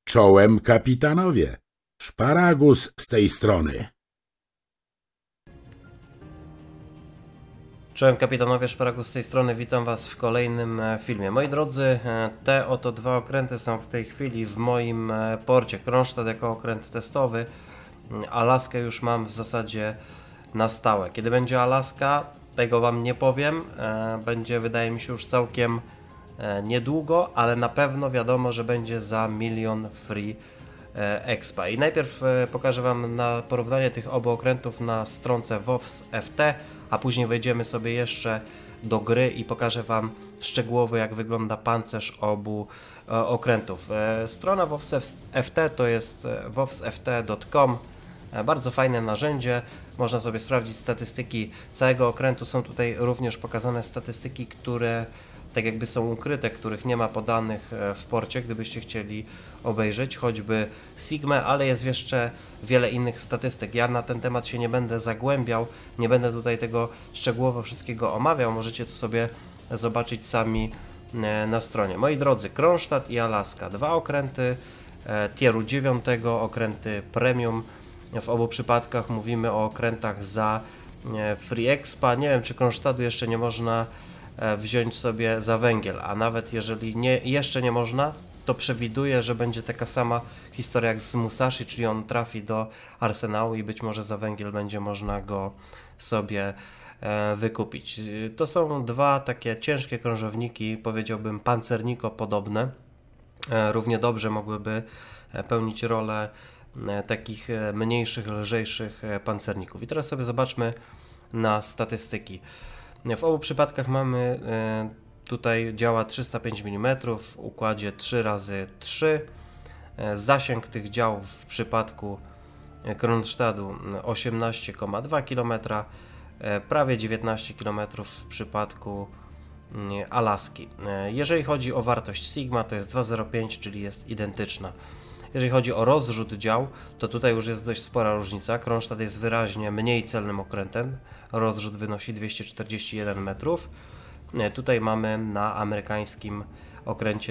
Czołem, kapitanowie. Szparagus z tej strony. Czołem kapitanowie, Szparagus z tej strony, witam Was w kolejnym filmie. Moi drodzy, te oto dwa okręty są w tej chwili w moim porcie. Kronstadt jako okręt testowy, Alaskę już mam w zasadzie na stałe. Kiedy będzie Alaska, tego Wam nie powiem, będzie wydaje mi się już całkiem niedługo, ale na pewno wiadomo, że będzie za 1 000 000 free expa. I najpierw pokażę Wam na porównanie tych obu okrętów na stronce WOWS FT, a później wejdziemy sobie jeszcze do gry i pokażę Wam szczegółowo, jak wygląda pancerz obu okrętów. Strona WOWS FT to jest wowsft.com. Bardzo fajne narzędzie, można sobie sprawdzić statystyki całego okrętu. Są tutaj również pokazane statystyki, które tak jakby są ukryte, których nie ma podanych w porcie, gdybyście chcieli obejrzeć, choćby Sigmę, ale jest jeszcze wiele innych statystyk. Ja na ten temat się nie będę zagłębiał, nie będę tutaj tego szczegółowo wszystkiego omawiał, możecie to sobie zobaczyć sami na stronie. Moi drodzy, Kronstadt i Alaska, dwa okręty tieru 9, okręty premium. W obu przypadkach mówimy o okrętach za free expa. Nie wiem, czy Kronstadtu jeszcze nie można wziąć sobie za węgiel, a nawet jeżeli jeszcze nie można, to przewiduję, że będzie taka sama historia jak z Musashi, czyli on trafi do arsenału i być może za węgiel będzie można go sobie wykupić. To są dwa takie ciężkie krążowniki, powiedziałbym pancerniko podobne. Równie dobrze mogłyby pełnić rolę takich mniejszych, lżejszych pancerników. I teraz sobie zobaczmy na statystyki. W obu przypadkach mamy tutaj działa 305 mm w układzie 3×3. Zasięg tych działów w przypadku Kronstadtu 18,2 km, prawie 19 km w przypadku Alaski. Jeżeli chodzi o wartość Sigma, to jest 2,05, czyli jest identyczna. Jeżeli chodzi o rozrzut dział, to tutaj już jest dość spora różnica. Kronstadt jest wyraźnie mniej celnym okrętem. Rozrzut wynosi 241 metrów. Tutaj mamy na amerykańskim okręcie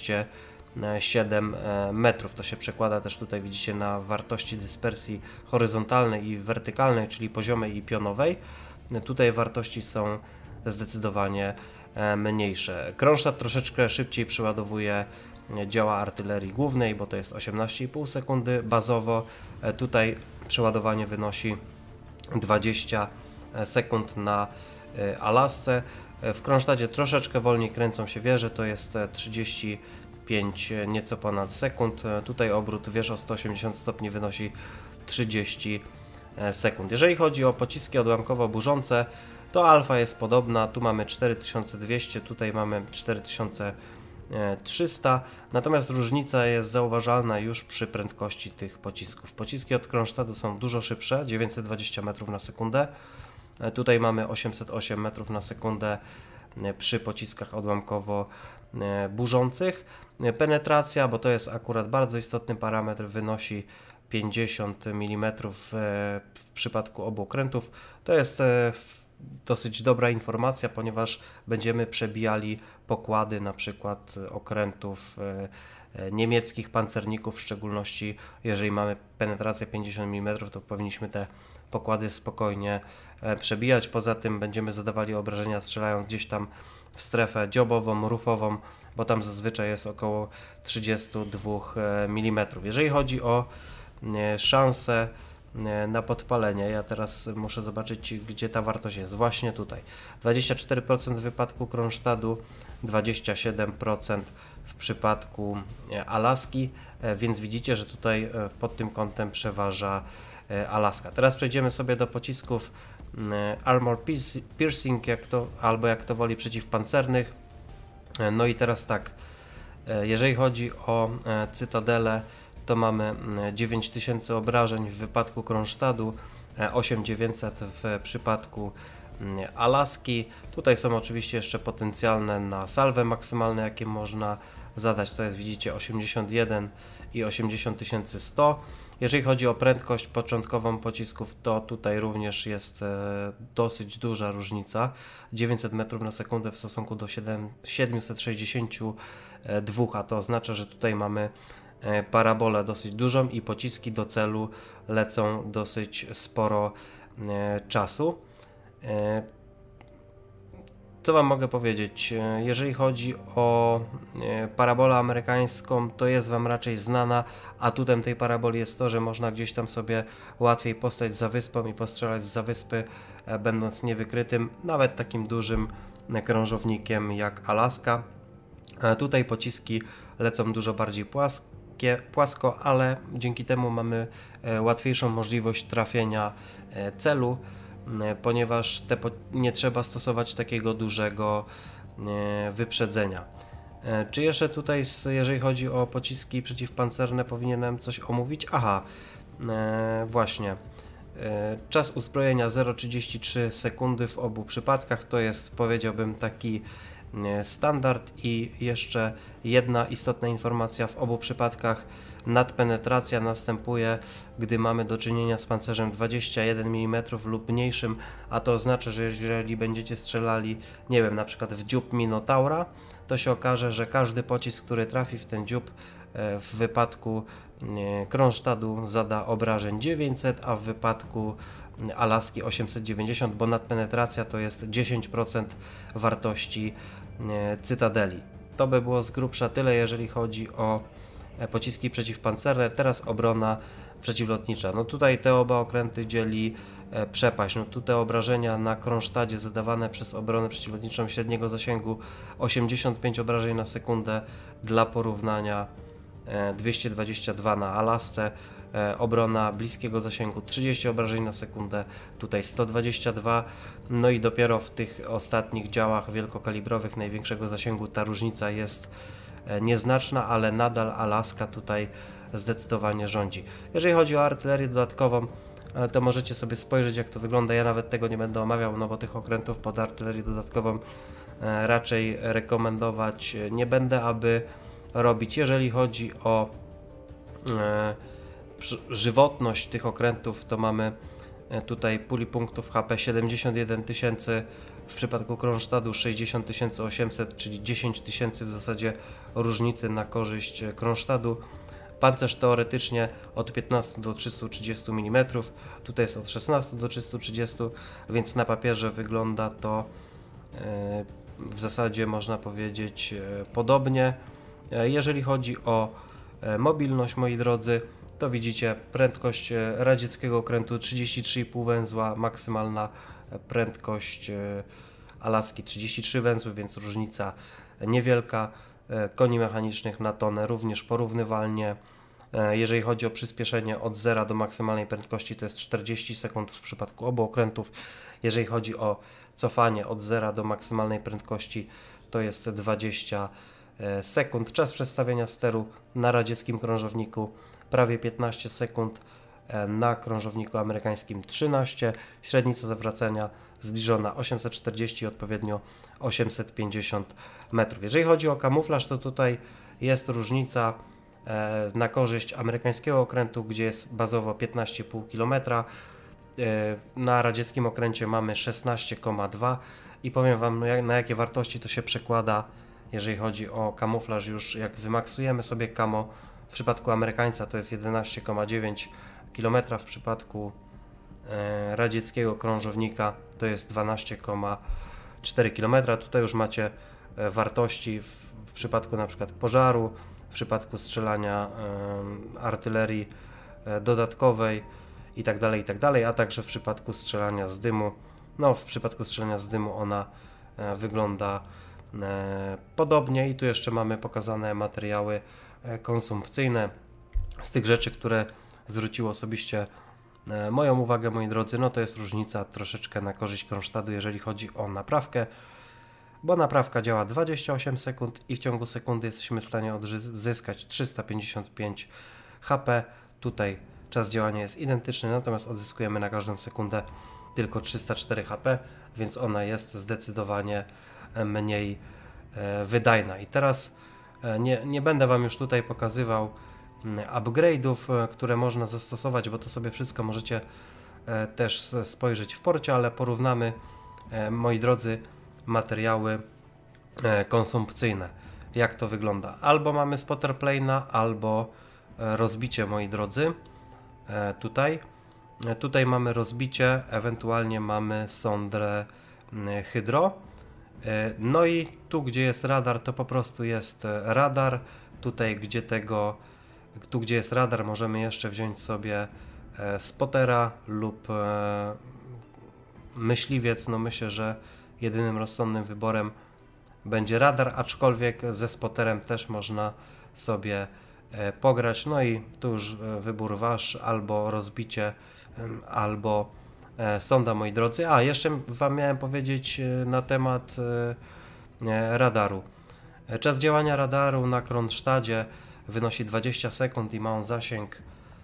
207 metrów. To się przekłada też tutaj, widzicie, na wartości dyspersji horyzontalnej i wertykalnej, czyli poziomej i pionowej. Tutaj wartości są zdecydowanie mniejsze. Kronstadt troszeczkę szybciej przeładowuje działa artylerii głównej, bo to jest 18,5 sekundy bazowo. Tutaj przeładowanie wynosi 20 sekund na Alasce. W Kronstadcie troszeczkę wolniej kręcą się wieże, to jest 35 nieco ponad sekund. Tutaj obrót wież o 180 stopni wynosi 30 sekund. Jeżeli chodzi o pociski odłamkowo-burzące, to alfa jest podobna, tu mamy 4200, tutaj mamy 4300, natomiast różnica jest zauważalna już przy prędkości tych pocisków. Pociski od Kronstadtu są dużo szybsze, 920 metrów na sekundę. Tutaj mamy 808 metrów na sekundę przy pociskach odłamkowo-burzących. Penetracja, bo to jest akurat bardzo istotny parametr, wynosi 50 mm w przypadku obu okrętów. To jest dosyć dobra informacja, ponieważ będziemy przebijali pokłady na przykład okrętów niemieckich pancerników, w szczególności jeżeli mamy penetrację 50 mm, to powinniśmy te pokłady spokojnie przebijać. Poza tym będziemy zadawali obrażenia strzelając gdzieś tam w strefę dziobową, rufową, bo tam zazwyczaj jest około 32 mm. Jeżeli chodzi o szanse na podpalenie, ja teraz muszę zobaczyć, gdzie ta wartość jest. Właśnie tutaj. 24% w wypadku Kronstadtu, 27% w przypadku Alaski, więc widzicie, że tutaj pod tym kątem przeważa Alaska. Teraz przejdziemy sobie do pocisków Armor Piercing, albo jak to woli przeciwpancernych. No i teraz tak, jeżeli chodzi o cytadelę, to mamy 9000 obrażeń w wypadku Kronstadtu, 8900 w przypadku Alaski. Tutaj są oczywiście jeszcze potencjalne na salwę maksymalne, jakie można zadać. To jest, widzicie, 81 i 80100. Jeżeli chodzi o prędkość początkową pocisków, to tutaj również jest dosyć duża różnica. 900 metrów na sekundę w stosunku do 762, a to oznacza, że tutaj mamy parabolę dosyć dużą i pociski do celu lecą dosyć sporo czasu. Co Wam mogę powiedzieć? Jeżeli chodzi o parabolę amerykańską, to jest Wam raczej znana. Atutem tej paraboli jest to, że można gdzieś tam sobie łatwiej postać za wyspą i postrzelać zza wyspy, będąc niewykrytym, nawet takim dużym krążownikiem jak Alaska. Tutaj pociski lecą dużo bardziej płasko, ale dzięki temu mamy łatwiejszą możliwość trafienia celu, ponieważ nie trzeba stosować takiego dużego wyprzedzenia. Czy jeszcze tutaj, jeżeli chodzi o pociski przeciwpancerne, powinienem coś omówić? Aha, właśnie. Czas uzbrojenia 0,33 sekundy w obu przypadkach, to jest, powiedziałbym, taki standard. I jeszcze jedna istotna informacja: w obu przypadkach nadpenetracja następuje, gdy mamy do czynienia z pancerzem 21 mm lub mniejszym, a to oznacza, że jeżeli będziecie strzelali, nie wiem, na przykład w dziób Minotaura, to się okaże, że każdy pocisk, który trafi w ten dziób, w wypadku Kronstadtu zada obrażeń 900, a w wypadku Alaski 890, bo nadpenetracja to jest 10% wartości Cytadeli. To by było z grubsza tyle, jeżeli chodzi o pociski przeciwpancerne. Teraz obrona przeciwlotnicza. No tutaj te oba okręty dzieli przepaść. No tu te obrażenia na Kronstadcie zadawane przez obronę przeciwlotniczą średniego zasięgu 85 obrażeń na sekundę, dla porównania 222 na Alasce. Obrona bliskiego zasięgu 30 obrażeń na sekundę, tutaj 122. No i dopiero w tych ostatnich działach wielkokalibrowych największego zasięgu ta różnica jest nieznaczna, ale nadal Alaska tutaj zdecydowanie rządzi. Jeżeli chodzi o artylerię dodatkową, to możecie sobie spojrzeć, jak to wygląda. Ja nawet tego nie będę omawiał, no bo tych okrętów pod artylerię dodatkową raczej rekomendować nie będę, aby robić. Jeżeli chodzi o żywotność tych okrętów, to mamy tutaj puli punktów HP 71 000, w przypadku Kronstadtu 60 800, czyli 10 000 w zasadzie różnicy na korzyść Kronstadtu. Pancerz teoretycznie od 15 do 330 mm, tutaj jest od 16 do 330, więc na papierze wygląda to w zasadzie, można powiedzieć, podobnie. Jeżeli chodzi o mobilność, moi drodzy, to widzicie prędkość radzieckiego okrętu 33,5 węzła, maksymalna prędkość Alaski 33 węzły, więc różnica niewielka. Koni mechanicznych na tonę również porównywalnie. Jeżeli chodzi o przyspieszenie od 0 do maksymalnej prędkości, to jest 40 sekund w przypadku obu okrętów. Jeżeli chodzi o cofanie od 0 do maksymalnej prędkości, to jest 20 sekund. Czas przestawienia steru na radzieckim krążowniku prawie 15 sekund, na krążowniku amerykańskim 13, średnica zawracania zbliżona 840, odpowiednio 850 metrów. Jeżeli chodzi o kamuflaż, to tutaj jest różnica na korzyść amerykańskiego okrętu, gdzie jest bazowo 15,5 km. Na radzieckim okręcie mamy 16,2 i powiem Wam, na jakie wartości to się przekłada, jeżeli chodzi o kamuflaż. Już jak wymaksujemy sobie camo, w przypadku Amerykańca to jest 11,9 km, w przypadku radzieckiego krążownika to jest 12,4 km. Tutaj już macie wartości w przypadku na przykład pożaru, w przypadku strzelania artylerii dodatkowej itd., a także w przypadku strzelania z dymu. No, w przypadku strzelania z dymu ona wygląda podobnie i tu jeszcze mamy pokazane materiały konsumpcyjne. Z tych rzeczy, które zwróciło osobiście moją uwagę, moi drodzy, no to jest różnica troszeczkę na korzyść Kronstadtu, jeżeli chodzi o naprawkę, bo naprawka działa 28 sekund i w ciągu sekundy jesteśmy w stanie odzyskać 355 HP. Tutaj czas działania jest identyczny, natomiast odzyskujemy na każdą sekundę tylko 304 HP, więc ona jest zdecydowanie mniej wydajna. I teraz nie będę Wam już tutaj pokazywał upgrade'ów, które można zastosować, bo to sobie wszystko możecie też spojrzeć w porcie, ale porównamy, moi drodzy, materiały konsumpcyjne. Jak to wygląda? Albo mamy spotter plane'a, albo rozbicie, moi drodzy. Tutaj mamy rozbicie, ewentualnie mamy sondrę hydro. No i tu, gdzie jest radar, to po prostu jest radar. Tutaj, gdzie jest radar, możemy jeszcze wziąć sobie spotera lub myśliwiec. No myślę, że jedynym rozsądnym wyborem będzie radar, aczkolwiek ze spoterem też można sobie pograć. No i tu już wybór wasz, albo rozbicie, albo sonda, moi drodzy. A, jeszcze wam miałem powiedzieć na temat radaru. Czas działania radaru na Kronstadcie wynosi 20 sekund i ma on zasięg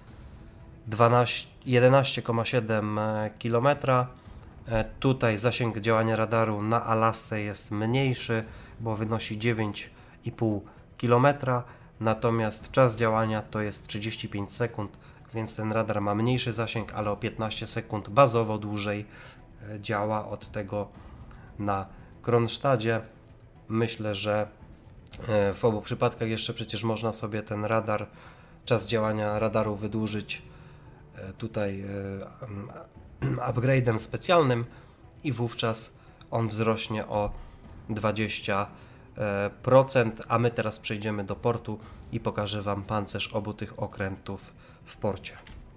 11,7 km. Tutaj zasięg działania radaru na Alasce jest mniejszy, bo wynosi 9,5 km, natomiast czas działania to jest 35 sekund, więc ten radar ma mniejszy zasięg, ale o 15 sekund bazowo dłużej działa od tego na Kronstadcie. Myślę, że w obu przypadkach jeszcze przecież można sobie ten radar, czas działania radaru wydłużyć tutaj upgrade'em specjalnym i wówczas on wzrośnie o 20%, a my teraz przejdziemy do portu i pokażę wam pancerz obu tych okrętów w porcie.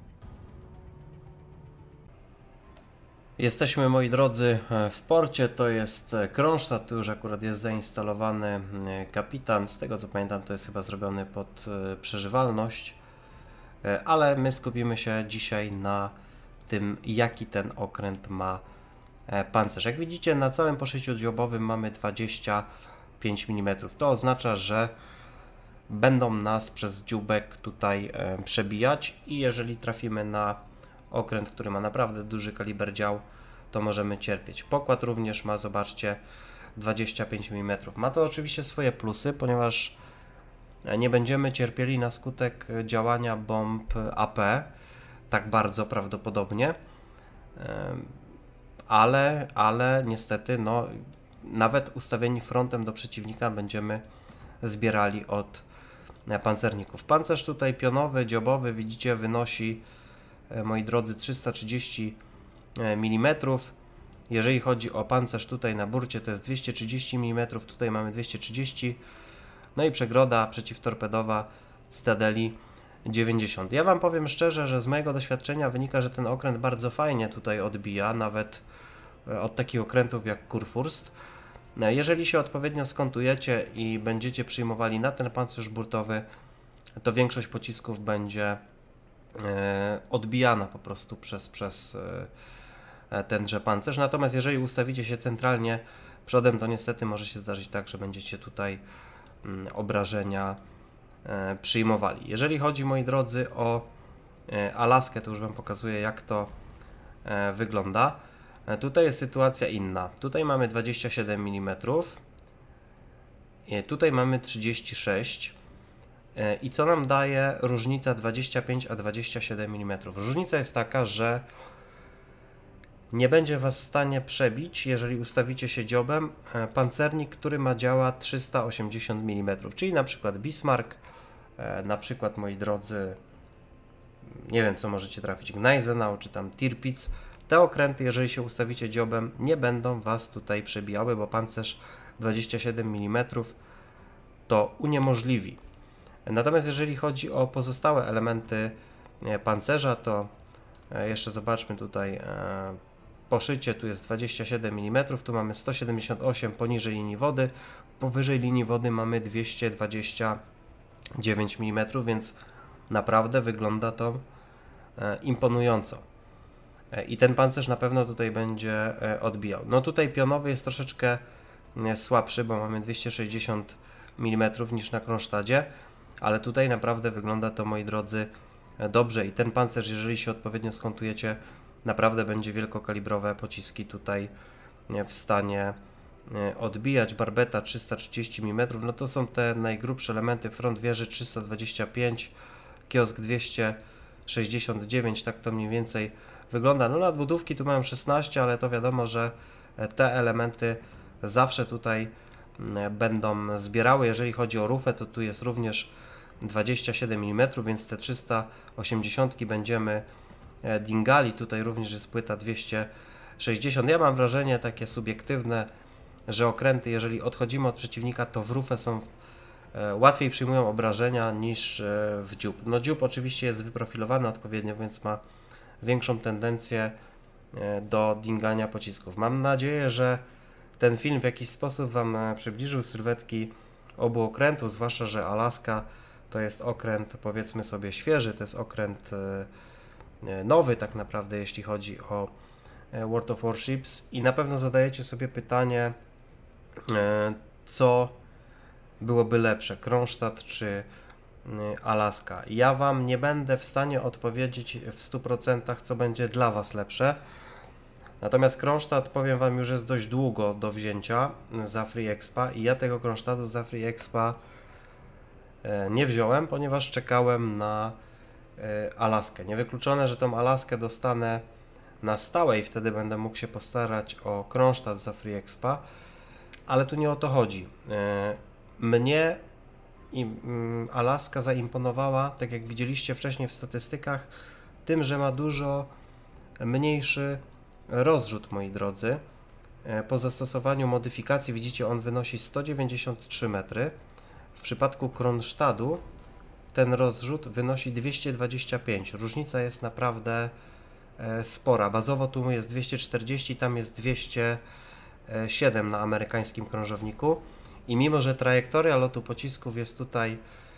Jesteśmy, moi drodzy, w porcie. To jest Kronstadt, tu już akurat jest zainstalowany kapitan. Z tego co pamiętam, to jest chyba zrobiony pod przeżywalność, ale my skupimy się dzisiaj na tym, jaki ten okręt ma pancerz. Jak widzicie, na całym poszyciu dziobowym mamy 25 mm. To oznacza, że będą nas przez dzióbek tutaj przebijać i jeżeli trafimy na okręt, który ma naprawdę duży kaliber dział, to możemy cierpieć. Pokład również ma, zobaczcie, 25 mm. Ma to oczywiście swoje plusy, ponieważ nie będziemy cierpieli na skutek działania bomb AP tak bardzo prawdopodobnie, ale niestety no, nawet ustawieni frontem do przeciwnika będziemy zbierali od pancerników. Pancerz tutaj pionowy, dziobowy, widzicie, wynosi, moi drodzy, 330 mm. Jeżeli chodzi o pancerz tutaj na burcie, to jest 230 mm, tutaj mamy 230, no i przegroda przeciwtorpedowa Cytadeli 90. Ja wam powiem szczerze, że z mojego doświadczenia wynika, że ten okręt bardzo fajnie tutaj odbija, nawet od takich okrętów jak Kurfürst. Jeżeli się odpowiednio skontujecie i będziecie przyjmowali na ten pancerz burtowy, to większość pocisków będzie odbijana po prostu przez tenże pancerz. Natomiast jeżeli ustawicie się centralnie przodem, to niestety może się zdarzyć tak, że będziecie tutaj obrażenia przyjmowali. Jeżeli chodzi, moi drodzy, o Alaskę, to już wam pokazuję, jak to wygląda. Tutaj jest sytuacja inna. Tutaj mamy 27 mm, tutaj mamy 36 i co nam daje różnica 25 a 27 mm? Różnica jest taka, że nie będzie was w stanie przebić, jeżeli ustawicie się dziobem, pancernik, który ma działa 380 mm, czyli na przykład Bismarck, na przykład, moi drodzy, nie wiem co możecie trafić, Gneisenau czy tam Tirpitz. Te okręty, jeżeli się ustawicie dziobem, nie będą was tutaj przebijały, bo pancerz 27 mm to uniemożliwi. Natomiast jeżeli chodzi o pozostałe elementy pancerza, to jeszcze zobaczmy tutaj poszycie, tu jest 27 mm, tu mamy 178 poniżej linii wody, powyżej linii wody mamy 229 mm, więc naprawdę wygląda to imponująco. I ten pancerz na pewno tutaj będzie odbijał. No tutaj pionowy jest troszeczkę słabszy, bo mamy 260 mm niż na Kronstadcie, ale tutaj naprawdę wygląda to, moi drodzy, dobrze i ten pancerz, jeżeli się odpowiednio skontujecie, naprawdę będzie wielkokalibrowe pociski tutaj w stanie odbijać. Barbeta 330 mm, no to są te najgrubsze elementy, front wieży 325, kiosk 269, tak to mniej więcej wygląda. No nadbudówki tu mają 16, ale to wiadomo, że te elementy zawsze tutaj będą zbierały. Jeżeli chodzi o rufę, to tu jest również 27 mm, więc te 380 będziemy dingali. Tutaj również jest płyta 260. Ja mam wrażenie takie subiektywne, że okręty, jeżeli odchodzimy od przeciwnika, to w rufę są łatwiej przyjmują obrażenia niż w dziób. No dziób oczywiście jest wyprofilowany odpowiednio, więc ma większą tendencję do dingania pocisków. Mam nadzieję, że ten film w jakiś sposób Wam przybliżył sylwetki obu okrętów, zwłaszcza, że Alaska to jest okręt, powiedzmy sobie, świeży, to jest okręt nowy tak naprawdę, jeśli chodzi o World of Warships, i na pewno zadajecie sobie pytanie, co byłoby lepsze, Kronstadt czy Alaska. Ja Wam nie będę w stanie odpowiedzieć w 100%, co będzie dla Was lepsze. Natomiast Kronstadt, powiem Wam, już jest dość długo do wzięcia za Free Expa i ja tego Kronstadtu za Free Expa nie wziąłem, ponieważ czekałem na Alaskę. Niewykluczone, że tą Alaskę dostanę na stałe i wtedy będę mógł się postarać o Kronstadt za Free Expa, ale tu nie o to chodzi. Mnie Alaska zaimponowała, tak jak widzieliście wcześniej w statystykach, tym, że ma dużo mniejszy rozrzut, moi drodzy. Po zastosowaniu modyfikacji, widzicie, on wynosi 193 metry. W przypadku Kronstadtu ten rozrzut wynosi 225. Różnica jest naprawdę spora. Bazowo tu jest 240, tam jest 207 na amerykańskim krążowniku. I mimo, że trajektoria lotu pocisków jest tutaj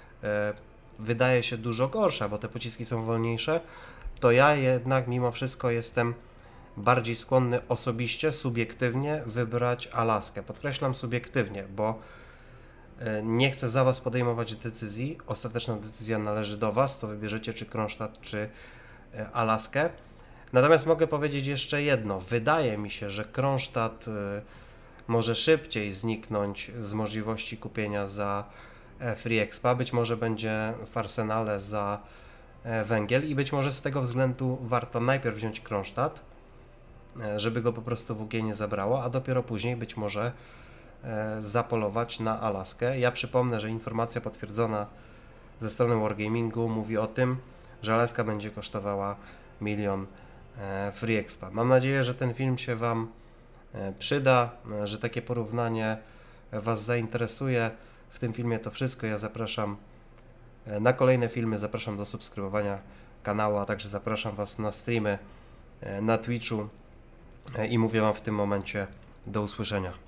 wydaje się dużo gorsza, bo te pociski są wolniejsze, to ja jednak mimo wszystko jestem bardziej skłonny osobiście, subiektywnie wybrać Alaskę. Podkreślam subiektywnie, bo nie chcę za Was podejmować decyzji. Ostateczna decyzja należy do Was, co wybierzecie, czy Kronstadt, czy Alaskę. Natomiast mogę powiedzieć jeszcze jedno. Wydaje mi się, że Kronstadt może szybciej zniknąć z możliwości kupienia za Free Expa. Być może będzie w arsenale za węgiel i być może z tego względu warto najpierw wziąć Kronstadt, żeby go po prostu WG nie zabrało, a dopiero później być może zapolować na Alaskę. Ja przypomnę, że informacja potwierdzona ze strony Wargamingu mówi o tym, że Alaska będzie kosztowała 1 000 000 Free Expa. Mam nadzieję, że ten film się Wam przyda, że takie porównanie Was zainteresuje. W tym filmie to wszystko. Ja zapraszam na kolejne filmy, zapraszam do subskrybowania kanału, a także zapraszam Was na streamy na Twitchu i mówię Wam w tym momencie do usłyszenia.